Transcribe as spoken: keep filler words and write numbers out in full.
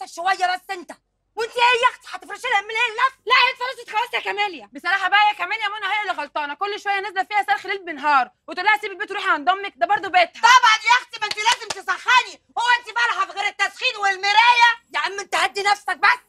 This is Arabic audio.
نفسك شويه بس انت. وانت ايه يا اختي هتفرشي لها من اللف؟ لا هي اتفرشت خلاص يا كاميليا. بصراحه بقى يا كاميليا منى هي اللي غلطانه، كل شويه نازله فيها صرخ ليل بنهار وتقول لها سيبي البيت وروحي عند امك، ده برضه بيتها. طبعا يا اختي، ما انت لازم تسخني، هو انت فالحه في غير التسخين والمرايه؟ يا عم انت هدي نفسك بس.